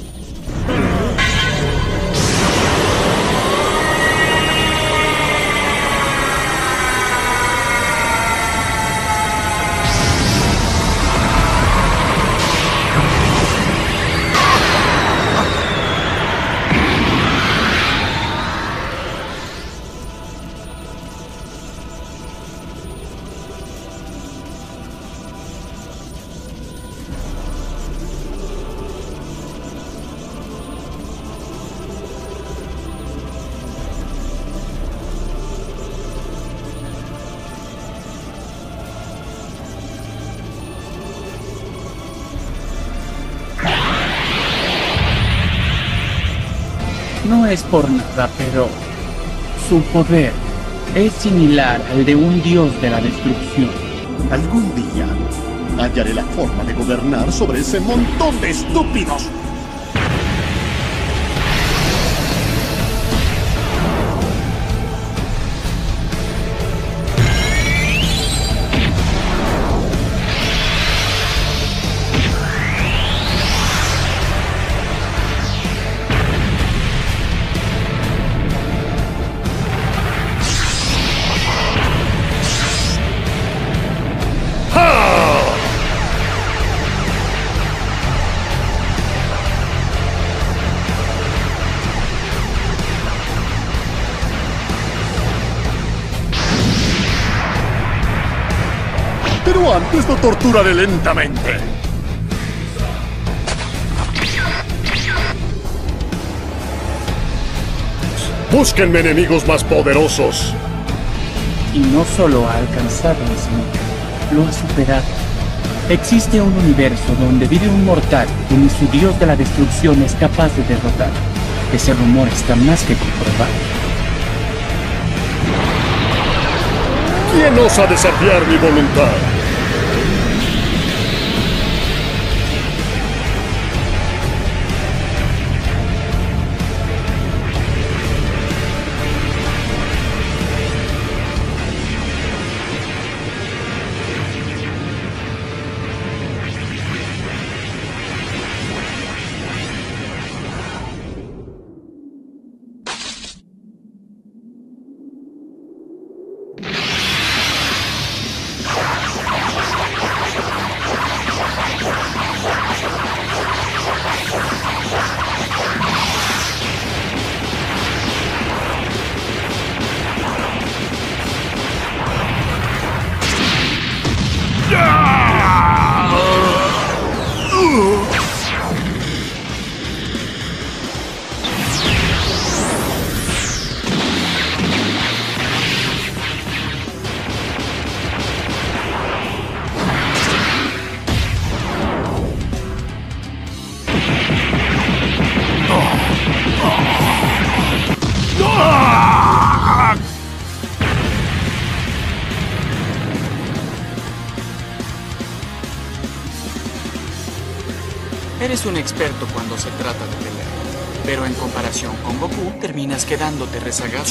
No es por nada, pero su poder es similar al de un dios de la destrucción. Algún día hallaré la forma de gobernar sobre ese montón de estúpidos. Pero antes lo torturaré lentamente. Búsquenme enemigos más poderosos. Y no solo ha alcanzado ese nivel, lo ha superado. Existe un universo donde vive un mortal que ni su dios de la destrucción es capaz de derrotar. Ese rumor está más que comprobado. ¿Quién osa desafiar mi voluntad? Eres un experto cuando se trata de pelear, pero en comparación con Goku terminas quedándote rezagado.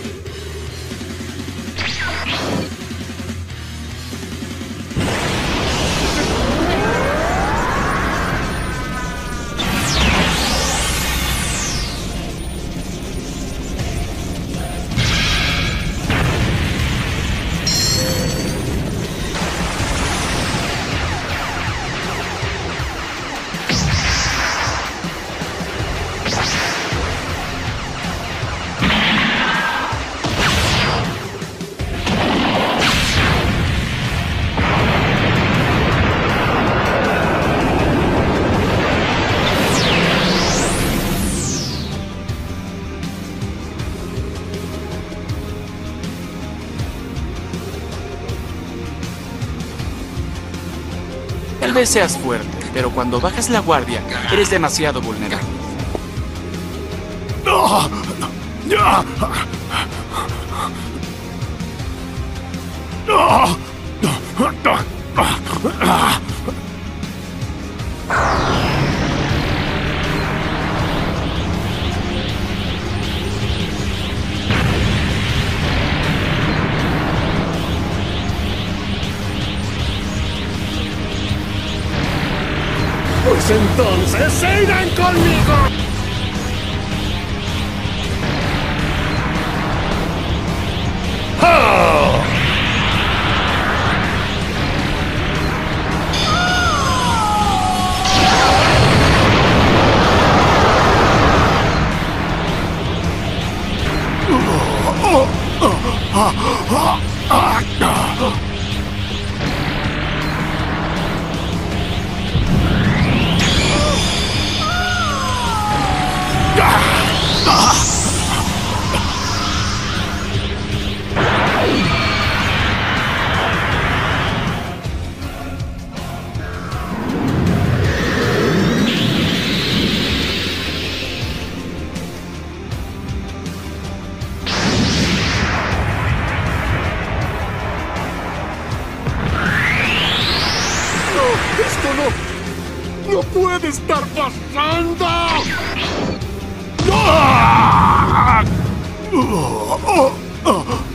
Tal vez seas fuerte, pero cuando bajas la guardia, eres demasiado vulnerable. Pues entonces se irán conmigo. ¡Ah! ¡Esto no puede estar pasando! ¡Ah!